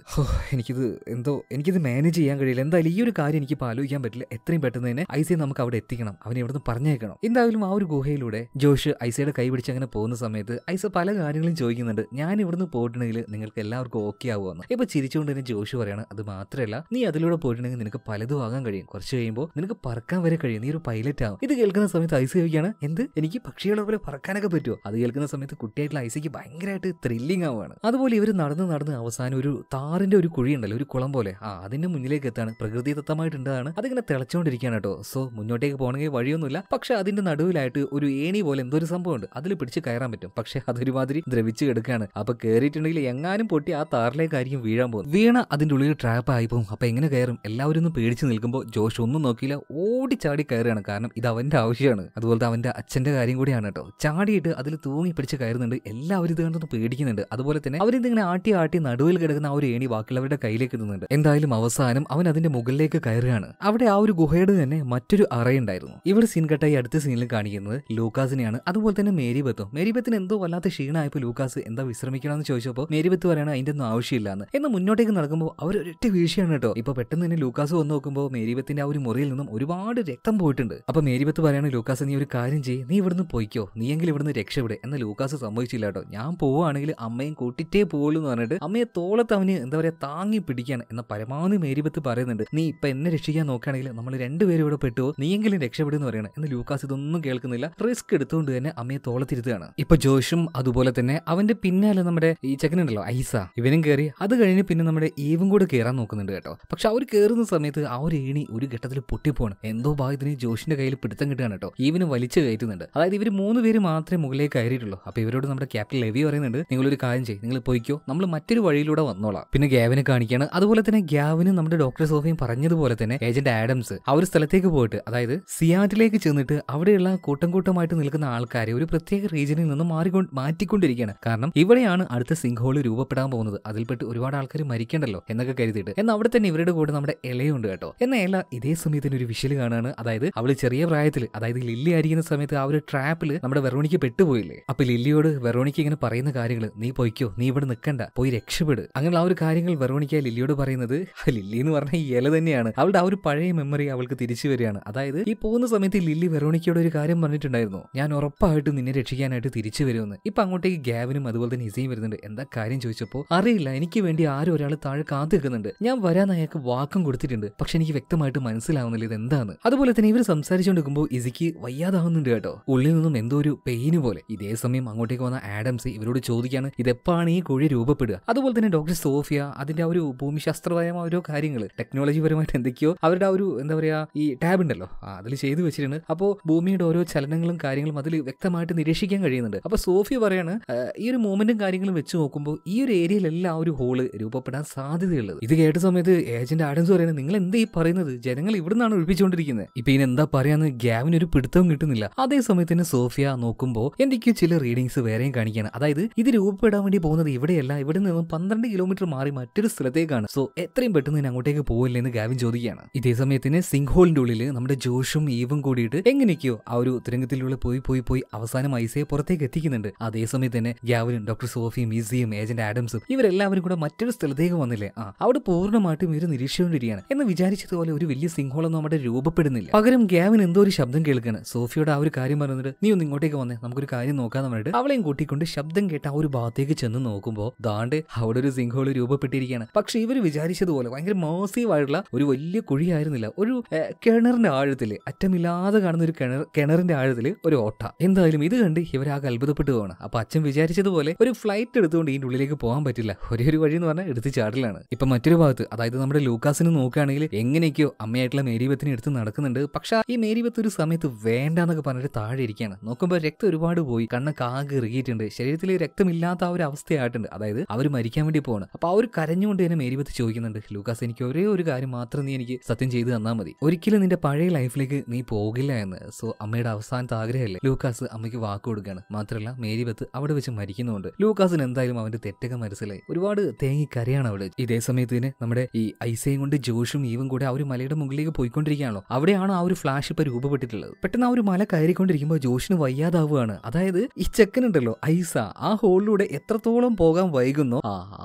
എനിക്കിത് മാനേജ് ചെയ്യാൻ കഴിയില്ല. എന്തായാലും ഈ ഒരു കാര്യം എനിക്കിപ്പോൾ ആലോചിക്കാൻ പറ്റില്ല. എത്രയും പെട്ടെന്ന് തന്നെ ഐസയെ നമുക്ക് അവിടെ എത്തിക്കണം, അവനെ ഇവിടുന്ന് പറഞ്ഞേക്കണം. എന്തായാലും ആ ഒരു ഗുഹയിലൂടെ ജോഷ് ഐസയുടെ കൈ പിടിച്ച് അങ്ങനെ പോകുന്ന സമയത്ത് ഐസ പല കാര്യങ്ങളും ചോദിക്കുന്നുണ്ട്. ഞാൻ ഇവിടുന്ന് പോയിട്ടുണ്ടെങ്കിൽ നിങ്ങൾക്ക് എല്ലാവർക്കും ഓക്കെ ആവുമെന്ന്. ഇപ്പൊ ചിരിച്ചുകൊണ്ട് തന്നെ ജോഷ് പറയാണ്, അത് മാത്രമല്ല നീ അതിലൂടെ പോയിട്ടുണ്ടെങ്കിൽ നിനക്ക് പലതും ആകാൻ കഴിയും, കുറച്ച് കഴിയുമ്പോൾ നിനക്ക് പറക്കാൻ വരെ കഴിയും, നീ ഒരു പൈലറ്റ് ആവും. ഇത് കേൾക്കുന്ന സമയത്ത് ഐസ ചോദിക്കുകയാണ്, എന്ത് എനിക്ക് പക്ഷികളെ പോലെ പറക്കാനൊക്കെ പറ്റുമോ? അത് കേൾക്കുന്ന സമയത്ത് കുട്ടിയായിട്ടുള്ള ഐസയ്ക്ക് ഭയങ്കരമായിട്ട് ത്രില്ലിംഗ് ആവുകയാണ്. അതുപോലെ ഇവർ നടന്ന് അവസാനം ഒരു താറിന്റെ ഒരു കുഴി ഉണ്ടല്ലോ, ഒരു കുളം പോലെ, അതിന്റെ മുന്നിലേക്ക് എത്താണ്. പ്രകൃതിദത്തമായിട്ടുണ്ടാണ്, അതിങ്ങനെ തിളച്ചുകൊണ്ടിരിക്കുകയാണ് കേട്ടോ. സോ മുന്നോട്ടേക്ക് പോകണമെങ്കിൽ വഴിയൊന്നുമില്ല. പക്ഷെ അതിന്റെ നടുവിലായിട്ട് ഒരു ഏണി പോലെ എന്തോ ഒരു സംഭവം ഉണ്ട്, അതിൽ പിടിച്ച് കയറാൻ പറ്റും. പക്ഷെ അതൊരുമാതിരി ദ്രവിച്ച് കിടക്കുകയാണ്. അപ്പൊ കയറിയിട്ടുണ്ടെങ്കിൽ എങ്ങാനും പൊട്ടി ആ താറിലേക്കായിരിക്കും വീഴാൻ പോകും. വീണ അതിന്റെ ഉള്ളിൽ ട്രാപ്പ് ആയി പോകും. അപ്പൊ എങ്ങനെ കയറും? എല്ലാവരും ഒന്ന് പേടിച്ച് നിൽക്കുമ്പോൾ ജോഷ് ഒന്നും നോക്കിയില്ല, ഓടിച്ചാടി കയറുകയാണ്. കാരണം ഇത് അവന്റെ ആവശ്യമാണ്. അതുപോലത്തെ അവന്റെ അച്ഛന്റെ കാര്യം കൂടിയാണ് കേട്ടോ. ചാടിയിട്ട് അതിൽ തൂങ്ങി പിടിച്ച് കയറുന്നുണ്ട്. എല്ലാവരും ഇത് കണ്ടൊന്ന് പേടിക്കുന്നുണ്ട്. അതുപോലെ തന്നെ അവരിതിങ്ങനെ ആട്ടി നടുവിൽ കിടക്കുന്ന ആ ഒരു ഏണി ബാക്കിയുള്ളവരുടെ കയ്യിലേക്ക് എത്തുന്നുണ്ട്. എന്തായാലും അവസാനം അവൻ അതിന്റെ മുകളിലേക്ക് കയറുകയാണ്. അവിടെ ആ ഒരു ഗുഹയുടെ തന്നെ മറ്റൊരു അറയുണ്ടായിരുന്നു. ഇവിടെ സീൻ കട്ടായി അടുത്ത സീനിൽ കാണിക്കുന്നത് ലൂക്കാസിനെയാണ്. അതുപോലെ തന്നെ മേരിബത്തിന് എന്തോ വല്ലാത്ത ക്ഷീണമായപ്പോൾ ലൂക്കാസ് എന്താ വിശ്രമിക്കണമെന്ന് ചോദിച്ചപ്പോൾ മേരിബത്ത് പറയാണ് അതിന്റെ ഒന്നും ആവശ്യമില്ലാന്ന്. എന്ന് മുന്നോട്ടേക്ക് നടക്കുമ്പോൾ അവർ ഒരൊറ്റ വീഴ്ചയാണ് കേട്ടോ. ഇപ്പൊ പെട്ടെന്ന് തന്നെ ലൂക്കാസ് വന്ന് നോക്കുമ്പോൾ മേരിബത്തിന്റെ ആ ഒരു മുറിയിൽ നിന്നും ഒരുപാട് രക്തം പോയിട്ടുണ്ട്. അപ്പൊ മേരിബത്ത് പറയാണ്, ലൂക്കാസ് നീ ഒരു കാര്യം ചെയ്യ്, നീ ഇവിടുന്ന് പോയിക്കോ, നീയെങ്കിലും ഇവിടുന്ന് രക്ഷപ്പെടെ. എന്നാൽ ലൂക്കാസ് സമ്മതിച്ചില്ല കേട്ടോ. ഞാൻ പോവുകയാണെങ്കിൽ അമ്മയും കൂട്ടിട്ടേ പോകുള്ളൂ എന്ന് പറഞ്ഞിട്ട് അമ്മയെ തോളത്ത് അവന് എന്താ പറയാ താങ്ങി പിടിക്കാണ്. എന്ന പരമാവധി മേരിബത്ത് പറയുന്നുണ്ട്, നീ ഇപ്പൊ എന്നെ രക്ഷിക്കാൻ നോക്കുകയാണെങ്കിൽ നമ്മൾ രണ്ടുപേരും ഇവിടെ പെട്ടുവോ, നീയെങ്കിലും രക്ഷപ്പെടുമെന്ന് പറയണം. എന്ന് ലൂക്കാസ് ഇതൊന്നും കേൾക്കുന്നില്ല. റിസ്ക് എടുത്തുകൊണ്ട് തന്നെ അമ്മയെ തോളത്തിരുത്തുകയാണ്. ഇപ്പൊ ജോഷും അതുപോലെ തന്നെ അവന്റെ പിന്നാലെ നമ്മുടെ ഈ ചെക്കനുണ്ടല്ലോ ഐസ, ഇവനും കയറി. അത് കഴിഞ്ഞ് പിന്നെ നമ്മുടെ ഈവും കൂടെ കയറാൻ നോക്കുന്നുണ്ട് കേട്ടോ. പക്ഷെ അവർ കയറുന്ന സമയത്ത് ആ ഒരു ഏണി ഒരു ഘട്ടത്തിൽ പൊട്ടിപ്പോണ്. എന്തോ ഭാഗത്തിന് ജോഷിന്റെ കയ്യിൽ പിടുത്തം കിട്ടുകയാണ് കേട്ടോ. ഈവന് വലിച്ചു കയറ്റുന്നുണ്ട്. അതായത് ഇവർ 3 പേര് മാത്രമേ മുകളിലേക്ക് കയറിയിട്ടുള്ളൂ. അപ്പൊ ഇവരോട് നമ്മുടെ ക്യാപ്റ്റൻ ലെവി പറയുന്നുണ്ട്, നിങ്ങളൊരു കാര്യം ചെയ്യും, നിങ്ങൾ പോയിക്കോ, നമ്മൾ മറ്റൊരു വഴിയിലൂടെ വന്നോളാം. പിന്നെ ഗ്യാവിനെ കാണിക്കുകയാണ്. അതുപോലെ തന്നെ ഗ്യാവിന് നമ്മുടെ ഡോക്ടർ സോഫിയും പറഞ്ഞതുപോലെ തന്നെ ഏജന്റ് ആഡംസ് ആ ഒരു സ്ഥലത്തേക്ക് പോയിട്ട്, അതായത് സിയാറ്റിലേക്ക് ചെന്നിട്ട് അവിടെയുള്ള കൂട്ടമായിട്ട് നിൽക്കുന്ന ആൾക്കാരെ ഒരു പ്രത്യേക റീജിയനിൽ നിന്ന് മാറ്റിക്കൊണ്ടിരിക്കുകയാണ്. കാരണം ഇവിടെയാണ് അടുത്ത സിങ്ക് ഹോൾ രൂപപ്പെടാൻ പോകുന്നത്. അതിൽപ്പെട്ട് ഒരുപാട് ആൾക്കാർ മരിക്കണ്ടല്ലോ എന്നൊക്കെ കരുതിയിട്ട്. എന്നാൽ അവിടെ തന്നെ ഇവരുടെ കൂടെ നമ്മുടെ ഇലയുണ്ട് കേട്ടോ. എന്നാൽ ഇല ഇതേ സമയത്തിന് ഒരു വിഷ്വൽ കാണാണ്. അതായത് അവള് ചെറിയ പ്രായത്തിൽ, അതായത് ലില്ലി ആയിരിക്കുന്ന സമയത്ത് ആ ഒരു ട്രാപ്പിൽ നമ്മുടെ വെറോണിക്ക് പെട്ടുപോയില്ലേ. അപ്പൊ ലില്ലിയോട് വെറോണിക്ക് ഇങ്ങനെ പറയുന്ന കാര്യങ്ങൾ, നീ പോയിക്കോ, നീ ഇവിടെ നിൽക്കണ്ട, പോയി രക്ഷപ്പെട്. അങ്ങനെ ആ ഒരു കാര്യങ്ങൾ വെറോണിക്ക ലില്ലിയോട് പറയുന്നത്, ലില്ലി എന്ന് പറഞ്ഞ ഈ ഇല തന്നെയാണ്. അവളുടെ ആ ഒരു പഴയ മെമ്മറി അവൾക്ക് തിരിച്ചു വരികയാണ്. അതായത് ഈ പോകുന്ന സമയത്ത് ലില്ലി വെറോണിക്കയോട് ഒരു കാര്യം പറഞ്ഞിട്ടുണ്ടായിരുന്നു, ഞാൻ ഉറപ്പായിട്ടും നിന്നെ രക്ഷിക്കാനായിട്ട് തിരിച്ചു വരുമെന്ന്. ഇപ്പൊ അങ്ങോട്ടേക്ക് ഗ്യാവിനും അതുപോലെ തന്നെ ഇസയും വരുന്നുണ്ട്. എന്താ കാര്യം ചോദിച്ചപ്പോൾ, അറിയില്ല, എനിക്ക് വേണ്ടി ആരും ഒരാൾ താഴെ കാത്തു നിൽക്കുന്നുണ്ട്, ഞാൻ വരാൻ അയാൾക്ക് വാക്കും കൊടുത്തിട്ടുണ്ട്, പക്ഷെ എനിക്ക് വ്യക്തമായിട്ട് മനസ്സിലാവുന്നില്ല ഇത് എന്താണ്. അതുപോലെ തന്നെ ഇവർ സംസാരിച്ചുകൊണ്ടിരിക്കുമ്പോൾ ഇസിക്ക് വയ്യാതാവുന്നുണ്ട് കേട്ടോ. ഉള്ളിൽ നിന്നും എന്തോ ഒരു പെയിന് പോലെ. ഇതേ സമയം അങ്ങോട്ടേക്ക് വന്ന ആഡംസ് ഇവരോട് ചോദിക്കാണ്, ഇതെപ്പാണ് ഈ കുഴി രൂപപ്പെടുക. അതുപോലെ തന്നെ ഡോക്ടർ സോഫിയ അതിന്റെ ആ ഒരു ഭൂമിശാസ്ത്രപരമായ ഓരോ കാര്യങ്ങൾ, ടെക്നോളജി പരമായിട്ട് എന്തൊക്കെയോ അവരുടെ ആ ഒരു എന്താ പറയാ ഈ ടാബ് ഉണ്ടല്ലോ അതിൽ ചെയ്തു വെച്ചിട്ടുണ്ട്. അപ്പോൾ ഭൂമിയുടെ ഓരോ ചലനങ്ങളും കാര്യങ്ങളും അതിൽ വ്യക്തമായിട്ട് നിരീക്ഷിക്കാൻ കഴിയുന്നുണ്ട്. അപ്പൊ സോഫിയ പറയാണ്, ഈ ഒരു മൂവ്മെന്റും കാര്യങ്ങളും വെച്ച് നോക്കുമ്പോൾ ഈ ഒരു ഏരിയയിലെല്ലാം ആ ഒരു ഹോള് രൂപപ്പെടാൻ സാധ്യതയുള്ളത്. ഇത് കേട്ട സമയത്ത് ഏജന്റ് ആഡംസ് പറയുന്നത്, നിങ്ങൾ എന്താ ഈ പറയുന്നത്, ജനങ്ങൾ ഇവിടുന്നാണ് ഒഴിപ്പിച്ചുകൊണ്ടിരിക്കുന്നത്. ഇപ്പൊ ഇനി എന്താ പറയാന്ന് ഗ്യാവിന് ഒരു പിടുത്തവും കിട്ടുന്നില്ല. അതേ സമയത്ത് തന്നെ സോഫിയ നോക്കുമ്പോൾ എന്തൊക്കെയോ ചില റീഡിങ്സ് വേറെയും കാണിക്കുകയാണ്. അതായത് ഇത് രൂപപ്പെടാൻ വേണ്ടി പോകുന്നത് ഇവിടെയല്ല, ഇവിടെ നിന്നും 12 കിലോമീറ്റർ മാറി മറ്റൊരു സ്ഥലത്തേക്കാണ്. സോ എത്രയും പെട്ടെന്ന് തന്നെ അങ്ങോട്ടേക്ക് പോകില്ല എന്ന് ഗാവിൻ ചോദിക്കുകയാണ്. ഇതേ സമയത്തിന് സിങ്ക് ഹോളിന്റെ ഉള്ളിൽ നമ്മുടെ ജോഷും ഈവും കൂടിയിട്ട് എങ്ങനെയൊക്കെയോ ആ ഒരു തുരങ്കത്തിലൂടെ പോയി അവസാനം ഐസയെ പുറത്തേക്ക് എത്തിക്കുന്നുണ്ട്. അതേസമയത്ത് തന്നെ ഗ്യാവിനും ഡോക്ടർ സോഫിയും ഈസിയും ഏജന്റ് ആഡംസും ഇവരെല്ലാവരും കൂടെ മറ്റൊരു സ്ഥലത്തേക്ക് വന്നില്ലേ. അവിടെ പൂർണ്ണമായിട്ടും ഇവർ നിരീക്ഷിച്ചുകൊണ്ടിരിക്കുകയാണ്. എന്ന് വിചാരിച്ചതുപോലെ ഒരു വലിയ സിങ്ക് ഹോളൊന്നും അവിടെ രൂപപ്പെടുന്നില്ല. പകരം ഗ്യാവിൻ എന്തോ ഒരു ശബ്ദം കേൾക്കുകയാണ്. സോഫിയോട് ആ ഒരു കാര്യം പറഞ്ഞിട്ട്, നീ ഒന്ന് ഇങ്ങോട്ടേക്ക് വന്നേ, നമുക്കൊരു കാര്യം നോക്കാന്ന് പറഞ്ഞിട്ട് അവളെയും കൂട്ടിക്കൊണ്ട് ശബ്ദം കേട്ട ആ ഒരു ഭാഗത്തേക്ക് ചെന്ന് നോക്കുമ്പോൾ ദാണ്ട് അവിടെ ഒരു സിങ്ക് ഹോൾ രൂപപ്പെട്ടിരിക്കുകയാണ്. പക്ഷെ ഇവർ വിചാരിച്ചതുപോലെ ഭയങ്കര മാസീവ് ആയിട്ടുള്ള ഒരു വലിയ കുഴിയായിരുന്നില്ല. ഒരു കിണറിന്റെ ആഴത്തില്, അറ്റമില്ലാതെ കാണുന്ന ഒരു കിണറിന്റെ ആഴത്തില് ഒരു ഓട്ട. എന്തായാലും ഇത് കണ്ട് ഇവരാകെ അത്ഭുതപ്പെട്ടു പോകണം. അപ്പൊ അച്ഛൻ വിചാരിച്ചതുപോലെ ഒരു ഫ്ലൈറ്റ് എടുത്തുകൊണ്ട് ഇതിന്റെ ഉള്ളിലേക്ക് പോകാൻ പറ്റില്ല. ഒരേ ഒരു വഴി എന്ന് പറഞ്ഞാൽ എടുത്ത് ചാടലാണ്. ഇപ്പൊ മറ്റൊരു ഭാഗത്ത്, അതായത് നമ്മുടെ ലൂക്കാസിന് നോക്കുകയാണെങ്കിൽ എങ്ങനെയൊക്കെയോ അമ്മയായിട്ടുള്ള മേരിബത്തിനെ എടുത്ത് നടക്കുന്നുണ്ട്. പക്ഷെ ഈ മേരിബത്ത് ഒരു സമയത്ത് വേണ്ടെന്നൊക്കെ പറഞ്ഞിട്ട് താഴെ ഇരിക്കുകയാണ്. നോക്കുമ്പോൾ രക്തം ഒരുപാട് പോയി, കണ്ണൊക്കെ ആകെ ഇറുകിയിട്ടുണ്ട്, ശരീരത്തിൽ രക്തമില്ലാത്ത ആ ഒരു അവസ്ഥയായിട്ടുണ്ട്. അതായത് അവർ മരിക്കാൻ വേണ്ടി പോവാണ്. അപ്പൊ ആ ഒരു കരഞ്ഞുകൊണ്ട് തന്നെ മേരിബത്ത് ചോദിക്കുന്നുണ്ട്, ലൂക്കാസ് എനിക്ക് ഒരേ ഒരു കാര്യം മാത്രം നീ എനിക്ക് സത്യം ചെയ്ത് തന്നാൽ മതി, ഒരിക്കലും നിന്റെ പഴയ ലൈഫിലേക്ക് നീ പോകില്ല എന്ന്. സോ അമ്മയുടെ അവസാനത്തെ ആഗ്രഹമല്ലേ. ലൂക്കാസ് അമ്മയ്ക്ക് വാക്ക് കൊടുക്കുകയാണ്. മാത്രമല്ല മേരിബത്ത് അവിടെ വെച്ച് മരിക്കുന്നുണ്ട്. ലൂക്കാസിന് എന്തായാലും അവന്റെ തെറ്റൊക്കെ മനസ്സിലായി, ഒരുപാട് തേങ്ങി കരയാണ് അവിടെ. ഇതേ സമയത്ത് തന്നെ നമ്മുടെ ഈ ഐസയും കൊണ്ട് ജോഷും ഈവും കൂടെ ആ ഒരു മലയുടെ മുകളിലേക്ക് പോയിക്കൊണ്ടിരിക്കുകയാണല്ലോ. അവിടെയാണ് ആ ഒരു ഫ്ലാഷ് ഇപ്പൊ രൂപപ്പെട്ടിട്ടുള്ളത്. പെട്ടെന്ന് ആ ഒരു മല കയറിക്കൊണ്ടിരിക്കുമ്പോൾ ജോഷിന് വയ്യാതാവുകയാണ്. അതായത് ഈ ചെക്കനുണ്ടല്ലോ ഐസ, ആ ഹോളിലൂടെ എത്രത്തോളം പോകാൻ വൈകുന്നോ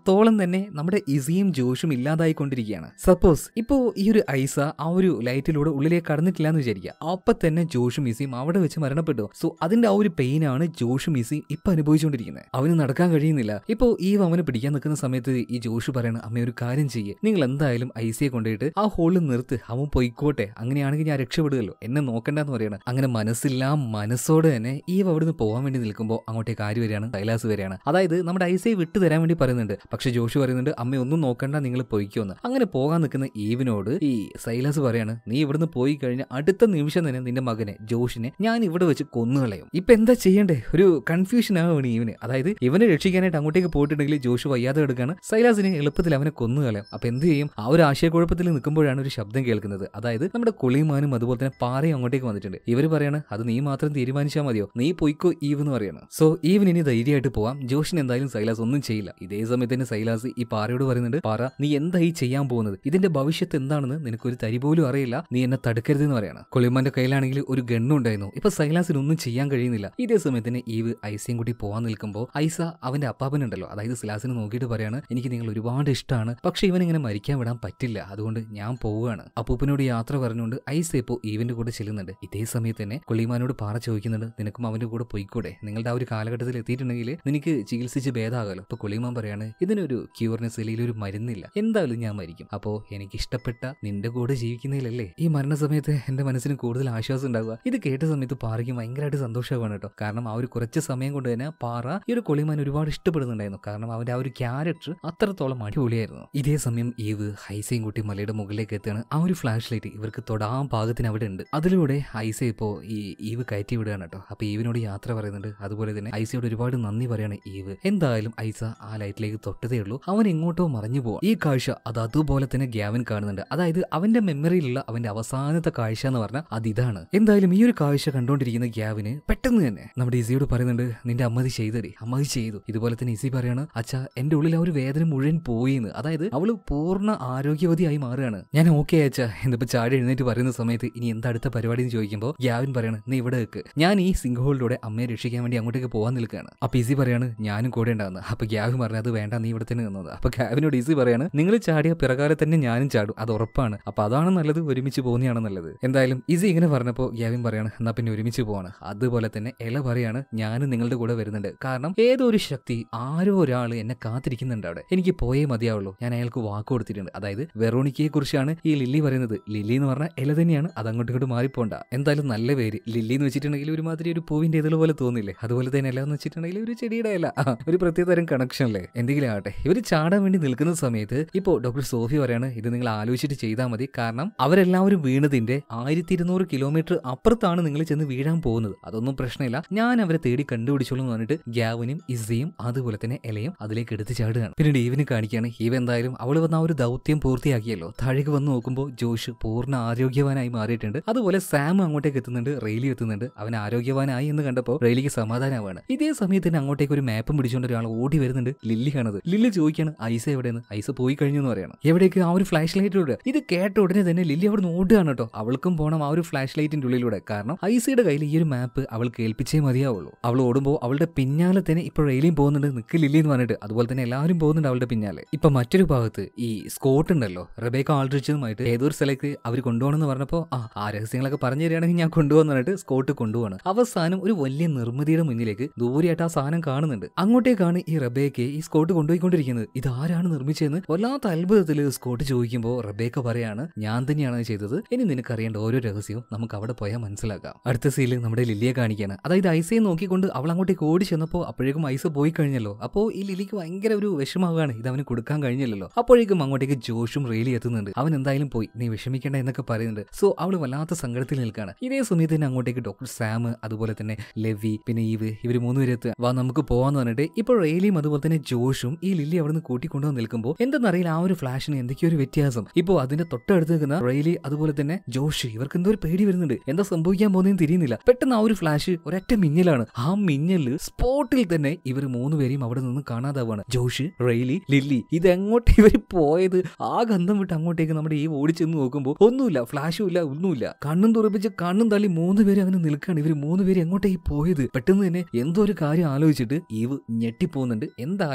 അത്രത്തോളം തന്നെ നമ്മുടെ ഇസിയും ജോഷും ഇല്ലാതായിക്കൊണ്ടിരിക്കുകയാണ്. സപ്പോസ് ഇപ്പോ ഈ ഒരു ഐസ ആ ഒരു ലൈറ്റിലൂടെ ഉള്ളിലേക്ക് കടന്നിട്ടില്ല എന്ന് വിചാരിക്കുക, അപ്പൊ തന്നെ ജോഷും ഇസിയും അവിടെ വെച്ച് മരണപ്പെട്ടു. സോ അതിന്റെ ആ ഒരു പെയിനാണ് ജോഷും ഇസിയും ഇപ്പൊ അനുഭവിച്ചുകൊണ്ടിരിക്കുന്നത്. അവന് നടക്കാൻ കഴിയുന്നില്ല. ഇപ്പോ ഈ അവന് പിടിക്കാൻ നിൽക്കുന്ന സമയത്ത് ഈ ജോഷു പറയണ, അമ്മ ഒരു കാര്യം ചെയ്യേ, നിങ്ങൾ എന്തായാലും ഐസിയെ കൊണ്ടുപോയിട്ട് ആ ഹോളിൽ നിർത്ത്, അവൻ പൊയ്ക്കോട്ടെ, അങ്ങനെയാണെങ്കിൽ ഞാൻ രക്ഷപ്പെടുകയല്ലോ, എന്നെ നോക്കണ്ടെന്ന് പറയണം. അങ്ങനെ മനസ്സോടെ തന്നെ ഈ അവിടുന്ന് പോകാൻ വേണ്ടി നിൽക്കുമ്പോൾ അങ്ങോട്ടേക്ക് ആര് വരികയാണ്? സൈലാസ് വരികയാണ്. അതായത് നമ്മുടെ ഐസയെ വിട്ടു തരാൻ വേണ്ടി പറയുന്നുണ്ട്. പക്ഷെ ജോഷു പറയുന്നുണ്ട്, അമ്മ ഒന്നും നോക്കണ്ട, നിങ്ങൾ പൊയ്ക്കോന്ന്. അങ്ങനെ പോകാൻ നിൽക്കുന്ന ഈവിനോട് ഈ സൈലാസ് പറയാണ്, നീ ഇവിടുന്ന് പോയി കഴിഞ്ഞാൽ അടുത്ത നിമിഷം തന്നെ നിന്റെ മകനെ ജോഷിനെ ഞാൻ ഇവിടെ വെച്ച് കൊന്നുകളയും. ഇപ്പൊ എന്താ ചെയ്യണ്ടേ? ഒരു കൺഫ്യൂഷൻ ആവുകയാണ് ഈവന്. അതായത് ഇവനെ രക്ഷിക്കാനായിട്ട് അങ്ങോട്ടേക്ക് പോയിട്ടുണ്ടെങ്കിൽ ജോഷു വയ്യാതെ എടുക്കാണ്, സൈലാസിന് എളുപ്പത്തിൽ അവനെ കൊന്നുകളയും. അപ്പൊ എന്ത് ചെയ്യും? ആ ഒരു ആശയക്കുഴപ്പത്തിൽ നിൽക്കുമ്പോഴാണ് ഒരു ശബ്ദം കേൾക്കുന്നത്. അതായത് നമ്മുടെ കുളിമാനും അതുപോലെ തന്നെ പാറയും അങ്ങോട്ടേക്ക് വന്നിട്ടുണ്ട്. ഇവര് പറയാണ്, അത് നീ മാത്രം തീരുമാനിച്ചാൽ മതിയോ, നീ പൊയ്ക്കോ ഈവ് എന്ന് പറയാണ്. സോ ഈവൻ ഇനി ധൈര്യമായിട്ട് പോവാം, ജോഷിന് എന്തായാലും സൈലാസ് ഒന്നും ചെയ്യില്ല. ഇതേ സമയത്ത് തന്നെ സൈലാസ് ഈ പാറയോട് പറയുന്നുണ്ട്, പാറ നീ എന്തായി ചെയ്യാൻ പോകുന്നത്? ഇതിന്റെ ഭവിഷ്യത്ത് എന്താണെന്ന് നിനക്കൊരു തരി പോലും അറിയില്ല, നീ എന്നെ തടുക്കരുത് എന്ന് പറയാണ്. കുളിമാന്റെ കയ്യിലാണെങ്കിൽ ഒരു ഗണ്ണുണ്ടായിരുന്നു. ഇപ്പൊ സൈലാസിന് ഒന്നും ചെയ്യാൻ കഴിയുന്നില്ല. ഇതേ സമയത്ത് തന്നെ ഈവ് ഐസയും കൂടി പോവാൻ നിൽക്കുമ്പോൾ ഐസ അവന്റെ അപ്പാപ്പനുണ്ടല്ലോ, അതായത് സിലാസിനെ നോക്കിയിട്ട് പറയാണ്, എനിക്ക് നിങ്ങൾ ഒരുപാട് ഇഷ്ടമാണ്, പക്ഷെ ഇവൻ ഇങ്ങനെ മരിക്കാൻ വിടാൻ പറ്റില്ല, അതുകൊണ്ട് ഞാൻ പോവുകയാണ്. അപ്പൂപ്പനോട് യാത്ര പറഞ്ഞുകൊണ്ട് ഐസ ഇപ്പോൾ ഈവന്റെ കൂടെ ചെല്ലുന്നുണ്ട്. ഇതേ സമയത്ത് തന്നെ കുളിമാനോട് പാറ ചോദിക്കുന്നുണ്ട്, നിനക്കും അവന്റെ കൂടെ പോയിക്കൂടെ? നിങ്ങളുടെ ആ ഒരു കാലഘട്ടത്തിൽ എത്തിയിട്ടുണ്ടെങ്കിൽ നിനക്ക് ചികിത്സിച്ച് ഭേദമാകാലോ. അപ്പൊ കുളിമാൻ പറയാണ്, ഇതിനൊരു ക്യൂർനെസ് അല്ലെങ്കിൽ ഒരു മരുന്നില്ല, എന്തായാലും ഞാൻ മരിക്കും. അപ്പോ എനിക്ക് ഇഷ്ടപ്പെട്ട നിന്റെ കൂടെ ജീവിക്കുന്നതിലല്ലേ ഈ മരണസമയത്ത് എന്റെ മനസ്സിന് കൂടുതൽ ആശ്വാസം ഉണ്ടാവുക. ഇത് കേട്ട സമയത്ത് പാറയ്ക്ക് ഭയങ്കരമായിട്ട് സന്തോഷമാവാണ് കേട്ടോ. കാരണം ആ ഒരു കുറച്ച് സമയം കൊണ്ട് തന്നെ പാറ ഈ ഒരു കുളിമാൻ ഒരുപാട് ഇഷ്ടപ്പെടുന്നുണ്ടായിരുന്നു. കാരണം അവന്റെ ആ ഒരു ക്യാരക്ടർ അത്രത്തോളം അടിപൊളിയായിരുന്നു. ഇതേ സമയം ഈവ് ഐസയും കൂട്ടി മലയുടെ മുകളിലേക്ക് എത്തുകയാണ്. ആ ഒരു ഫ്ലാഷ് ലൈറ്റ് ഇവർക്ക് തൊടാൻ പാകത്തിന് അവിടെ ഉണ്ട്. അതിലൂടെ ഐസ ഇപ്പോ ഈ ഈവ് കയറ്റി വിടുകയാണ് കേട്ടോ. അപ്പൊ ഈവിനോട് യാത്ര പറയുന്നുണ്ട്. അതുപോലെ തന്നെ ഐസയോട് ഒരുപാട് നന്ദി പറയാണ് ഈവ്. എന്തായാലും ഐസ ആ ലൈറ്റിലേക്ക് തൊട്ടതേ ഉള്ളൂ, അവൻ എങ്ങോട്ടോ മറഞ്ഞു പോവാ. ഈ കാഴ്ച അതുപോലെ തന്നെ ഗ്യാവൻ കാണുന്നുണ്ട്. അതായത് അവന്റെ മെമ്മറിയിലുള്ള അവന്റെ അവസാനത്തെ കാഴ്ച എന്ന് പറഞ്ഞാൽ അതിതാണ്. എന്തായാലും ഈ ഒരു കാഴ്ച കണ്ടുകൊണ്ടിരിക്കുന്ന ഗ്യാവിന് പെട്ടെന്ന് തന്നെ നമ്മുടെ ഇസിയോട് പറയുന്നുണ്ട്, നിന്റെ അമ്മതി ചെയ്തടി, അമ്മതി ചെയ്തു. ഇതുപോലെ തന്നെ ഇസി പറയാണ്, അച്ഛാ എന്റെ ഉള്ളിൽ ആ ഒരു വേദന മുഴുവൻ പോയിന്ന്. അതായത് അവള് പൂർണ്ണ ആരോഗ്യവതിയായി മാറുകയാണ്. ഞാൻ ഓക്കെ അച്ഛാ എന്നിപ്പോ ചാടി എഴുന്നേറ്റ് പറയുന്ന സമയത്ത് ഇനി എന്താ അടുത്ത പരിപാടി എന്ന് ചോദിക്കുമ്പോൾ ഗ്യാവിൻ പറയാണ്, നീ ഇവിടെ വെക്ക്, ഞാൻ ഈ സിങ്ക് ഹോളിലൂടെ അമ്മയെ രക്ഷിക്കാൻ വേണ്ടി അങ്ങോട്ടേക്ക് പോകാൻ നിൽക്കുകയാണ്. അപ്പൊ ഇസി പറയാണ്, ഞാനും കൂടെ ഉണ്ടാകുന്നത്. അപ്പൊ ഗ്യാവിൻ പറഞ്ഞത്, അത് വേണ്ട, നീ ഇവിടെ തന്നെ നിന്നത്. അപ്പൊ ഗ്യാവിനോട് ഇസി പറയാണ്, നിങ്ങൾ ചാടിയ പിറകാലെ തന്നെ ഞാനും ചാടും, അത് ഉറപ്പാണ്. അപ്പൊ അതാണ് നല്ലത്, ഒരുമിച്ച് പോകുന്നതാണ് നല്ലത്. എന്തായാലും ഇസി ഇങ്ങനെ പറഞ്ഞപ്പോ ഗ്യാവിൻ പറയാണ്, എന്നാ പിന്നെ ഒരുമിച്ച് പോവാണ്. അതുപോലെ തന്നെ എല പറയാണ്, ഞാനും നിങ്ങളുടെ കൂടെ വരുന്നുണ്ട്. കാരണം ഏതോ ഒരു ശക്തി, ആരോ ഒരാൾ എന്നെ കാത്തിരിക്കുന്നുണ്ട് അവിടെ, എനിക്ക് പോയേ മതിയാവുള്ളൂ. ഞാൻ അയാൾക്ക് വാക്ക് കൊടുത്തിട്ടുണ്ട്. അതായത് വെറോണിക്കയെ കുറിച്ചാണ് ഈ ലില്ലി പറയുന്നത്. ലില്ലി എന്ന് പറഞ്ഞാൽ എല തന്നെയാണ്, അത് അങ്ങോട്ടും ഇങ്ങോട്ട് മാറിപ്പോണ്ട. എന്തായാലും നല്ല പേര്. ലില്ലി എന്ന് വെച്ചിട്ടുണ്ടെങ്കിൽ ഒരുമാതിരി ഒരു പൂവിന്റെ ഇതള് പോലെ തോന്നില്ലേ, അതുപോലെ തന്നെ എല എന്ന് വെച്ചിട്ടുണ്ടെങ്കിൽ ഒരു ചെടിയുടെ ഇല, ഒരു പ്രത്യേക തരം കണക്ഷൻ അല്ലേ. എന്തെങ്കിലും ആകട്ടെ, ഇവര് ചാടാൻ വേണ്ടി നിൽക്കുന്ന സമയത്ത് ഇപ്പോ ഡോക്ടർ സോഫി പറയാണ്, ഇത് നിങ്ങൾ ആലോചിച്ചിട്ട് ചെയ്താൽ മതി, കാരണം അവരെല്ലാവരും വീണതിന്റെ 1200 കിലോമീറ്റർ അപ്പുറത്താണ് നിങ്ങൾ ചെന്ന് വീഴാൻ പോകുന്നത്. അതൊന്നും പ്രശ്നമില്ല, ഞാൻ അവരെ തേടി കണ്ടുപിടിച്ചോളൂ എന്ന് പറഞ്ഞിട്ട് ഗ്യാവനും ഇസയും അതുപോലെ തന്നെ എലയും അതിലേക്ക് എടുത്ത് ചാടുകയാണ്. പിന്നീട് ഈവിനെ കാണിക്കുകയാണ്. ഈവ് എന്തായാലും അവള് വന്ന ആ ഒരു ദൗത്യം പൂർത്തിയാക്കിയല്ലോ. താഴേക്ക് വന്ന് നോക്കുമ്പോൾ ജോഷ് പൂർണ്ണ ആരോഗ്യവാനായി മാറിയിട്ടുണ്ട്. അതുപോലെ സാം അങ്ങോട്ടേക്ക് എത്തുന്നുണ്ട്, റെയിലി എത്തുന്നുണ്ട്. അവൻ ആരോഗ്യവാനായി എന്ന് കണ്ടപ്പോൾ റെയിലിക്ക് സമാധാനമാണ്. ഇതേ സമയത്ത് തന്നെ അങ്ങോട്ടേക്ക് ഒരു മാപ്പും പിടിച്ചുകൊണ്ട് ഒരാൾ ഓടി വരുന്നുണ്ട്. ലില്ലി കാണുന്നത്. ലില്ലി ചോദിക്കാണ്, ഐസ എവിടെയെന്ന്. ഐസ പോയി കഴിഞ്ഞു എന്ന് പറയണം. എവിടേക്ക്? ആ ഒരു ഫ്ലാഷ് ലൈറ്റിലൂടെ. ഇത് കേട്ട ഉടനെ തന്നെ ലില്ലി അവിടെ നിന്ന് ഓടുകയാണ് കേട്ടോ. അവൾക്കും പോകണം ആ ഒരു ഫ്ലാഷ് ലൈറ്റിന്റെ ഉള്ളിലൂടെ. കാരണം ഐസയുടെ കയ്യിൽ ഈ ഒരു മാപ്പ് അവൾ കേൾപ്പിച്ചേ മതിയാവുള്ളൂ. അവൾ ഓടുമ്പോൾ അവളുടെ പിന്നാലെ തന്നെ ഇപ്പൊ റെയിലിയും പോകുന്നുണ്ട്, നിക്ക് ലില്ലി എന്ന് പറഞ്ഞിട്ട്. അതുപോലെ തന്നെ എല്ലാവരും പോകുന്നുണ്ട് അവളുടെ പിന്നാലെ. ഇപ്പൊ മറ്റൊരു ഭാഗത്ത് ഈ സ്കോട്ട് ഉണ്ടല്ലോ, റെബേക്ക ആൾഡ്രിച്ചുമായിട്ട് ഏതൊരു സ്ഥലത്ത് അവർ കൊണ്ടുപോകണമെന്ന് പറഞ്ഞപ്പോൾ ആ രഹസ്യങ്ങളൊക്കെ പറഞ്ഞു തരികയാണെങ്കിൽ ഞാൻ കൊണ്ടുപോകുന്ന പറഞ്ഞിട്ട് സ്കോട്ട് കൊണ്ടുപോകണം. അവസാനം ഒരു വലിയ നിർമ്മിതിയുടെ മുന്നിലേക്ക് ദൂരെയായിട്ട് ആ സാധനം കാണുന്നുണ്ട്. അങ്ങോട്ടേക്കാണ് ഈ റെബേക്കയെ ഈ സ്കോട്ട് കൊണ്ടുപോയിക്കൊണ്ടിരിക്കുന്നത്. ഇത് ആരാണ് നിർമ്മിച്ചതെന്ന് വല്ലാത്ത അത്ഭുതത്തിൽ സ്കോട്ട് ചോദിക്കുമ്പോൾ റെബേക്ക പറയാണ്, ഞാൻ തന്നെയാണ് ചെയ്തത്. ഇനി നിനക്കറിയേണ്ട ഓരോ രഹസ്യവും നമുക്ക് അവിടെ പോയാൽ മനസ്സിലാക്കാം. അടുത്ത സീനിൽ നമ്മുടെ ലില്ലിയെ കാണിക്കാണ്. അതായത് ഐസയെ നോക്കിക്കൊണ്ട് അവൾ അങ്ങോട്ടേക്ക് ഓടി ചെന്നപ്പോൾ അപ്പോഴേക്കും ഐസ പോയി കഴിഞ്ഞല്ലോ. അപ്പോൾ ഈ ലില്ലിക്ക് ഭയങ്കര ഒരു വിഷമാവുകയാണ്, ഇത് അവന് കൊടുക്കാൻ കഴിഞ്ഞില്ലല്ലോ. അപ്പോഴേക്കും അങ്ങോട്ടേക്ക് ജോഷും റെയിലി എത്തുന്നുണ്ട്. അവൻ എന്തായാലും പോയി, നീ വിഷമിക്കേണ്ട എന്നൊക്കെ പറയുന്നുണ്ട്. സോ അവള് വല്ലാത്ത സങ്കടത്തിൽ നിൽക്കുകയാണ്. ഇതേ സമയത്ത് തന്നെ അങ്ങോട്ടേക്ക് ഡോക്ടർ സാം അതുപോലെ തന്നെ ലെവി പിന്നെ ഈവ് ഇവർ മൂന്നുപേരെ എത്തുക. വാ നമുക്ക് പോവാന്ന് പറഞ്ഞിട്ട് ഇപ്പോൾ റെയിലിയും അതുപോലെ തന്നെ ജോഷും ഈ ലില്ലി അവിടെ നിന്ന് കൂട്ടിക്കൊണ്ടുവന്ന് നിൽക്കുമ്പോൾ എന്തെന്നറിയില്ല, ആ ഒരു ഫ്ലാഷിന് എന്തൊക്കെയോ ഒരു വ്യത്യാസം. ഇപ്പോൾ അതിന്റെ തൊട്ടടുത്ത് നിൽക്കുന്ന റെയിലി അതുപോലെ തന്നെ ജോഷ് ഇവർക്ക് എന്തോ ഒരു പേടി വരുന്നുണ്ട്. എന്താ സംഭവിക്കാൻ പോകുന്നതെന്ന് തിരിയുന്നില്ല. പെട്ടെന്ന് ആ ഒരു ഫ്ലാഷ് ഒരൊറ്റ മിന്നലാണ്. ആ മിന്നല് സ്പോട്ടിൽ തന്നെ ഇവർ മൂന്നുപേരെയും അവിടെ നിന്ന് കാണാതാവാണ്. Josh, Riley, Lily. ഇതെങ്ങോട്ട് ഇവർ പോയത്? ആ ഗന്ധം വിട്ട് അങ്ങോട്ടേക്ക് നമ്മുടെ ഈ ഓടിച്ചെന്ന് നോക്കുമ്പോൾ ഒന്നുമില്ല, ഫ്ലാഷും ഇല്ല, ഒന്നുമില്ല. കണ്ണും തുറപ്പിച്ച് കണ്ണും തള്ളി മൂന്നുപേരും അവന് നിൽക്കാണ്. ഇവർ മൂന്നുപേരും എങ്ങോട്ടേക്ക് പോയത്? പെട്ടെന്ന് തന്നെ എന്തോ ഒരു കാര്യം ആലോചിച്ചിട്ട് ഈവ് ഞെട്ടിപ്പോകുന്നുണ്ട്. എന്താ ആലോചിച്ചിട്ടാന്ന്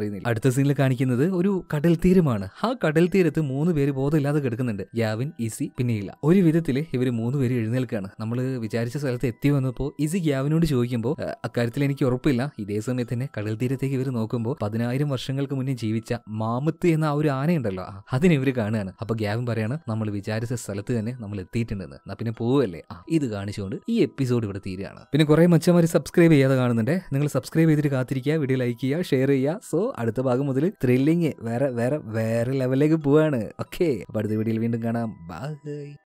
അറിയുന്നില്ല. അടുത്ത സീനിൽ കാണിക്കുന്നത് ഒരു കടൽ തീരമാണ്. ആ കടൽ തീരത്ത് 3 പേര് ബോധമില്ലാതെ കിടക്കുന്നുണ്ട്. ഗ്യാവിൻ, ഇസി, പിന്നെ ഇല. ഒരു വിധത്തില് ഇവര് 3 പേര് എഴുന്നേൽക്കാണ്. നമ്മൾ വിചാരിച്ച സ്ഥലത്ത് എത്തി വന്നപ്പോൾ ഇസി ഗ്യാവിനോട് ചോദിക്കുമ്പോൾ അക്കാര്യത്തിൽ എനിക്ക് ഉറപ്പില്ല. ഇതേ സമയത്ത് തന്നെ കടൽ തീരത്തേക്ക് ഇവർ നോക്കുമ്പോൾ 10,000 വർഷങ്ങൾക്ക് മുന്നേ ജീവിച്ച മാമത്ത് എന്ന ആ ഒരു ആനയുണ്ടല്ലോ, അതിനെ ഇവര് കാണുകയാണ്. അപ്പൊ ഗ്യാവിൻ പറയാണ് നമ്മൾ വിചാരിച്ച സ്ഥലത്ത് തന്നെ നമ്മൾ എത്തിയിട്ടുണ്ടെന്ന്. എന്നാ പിന്നെ പോവല്ലേ. ഇത് കാണിച്ചുകൊണ്ട് ഈ എപ്പിസോഡ് ഇവിടെ തീരുകയാണ്. പിന്നെ കുറെ മച്ചമാര് സബ്സ്ക്രൈബ് ചെയ്യാതെ കാണുന്നുണ്ട്. നിങ്ങൾ സബ്സ്ക്രൈബ് ചെയ്തിട്ട് കാത്തിരിക്കുക, വീഡിയോ ലൈക്ക് ചെയ്യുക, ഷെയർ ചെയ്യുക. സോ അടുത്ത ഭാഗം മുതൽ ത്രില്ലിങ് വേറെ ലെവലിലേക്ക് പോവാണ്. ഓക്കെ, അപ്പൊ അടുത്ത വീഡിയോയിൽ വീണ്ടും കാണാം. ബൈ.